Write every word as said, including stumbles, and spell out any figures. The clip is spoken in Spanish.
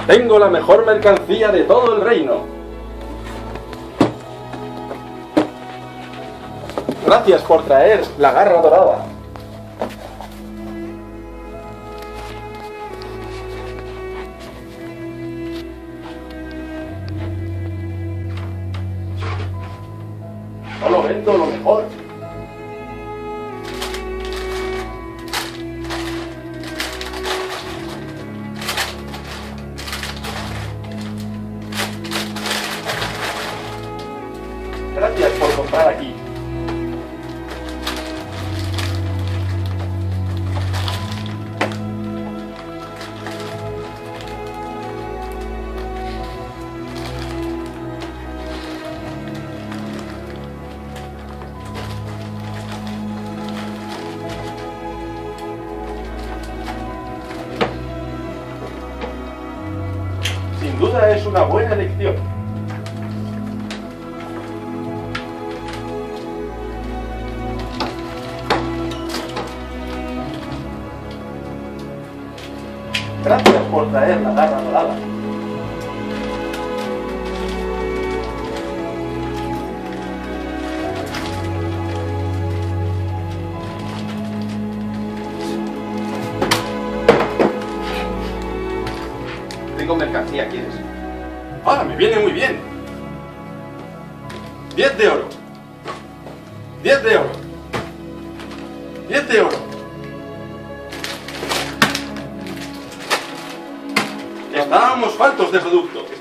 Tengo la mejor mercancía de todo el reino. Gracias por traer la garra dorada. Solo vendo lo mejor. Gracias por comprar aquí. Sin duda es una buena elección. Gracias por traer la garra dorada. Tengo mercancía, ¿quieres? ¡Ah, me viene muy bien! ¡Diez de oro! ¡Diez de oro! ¡Diez de oro! Estábamos faltos de producto.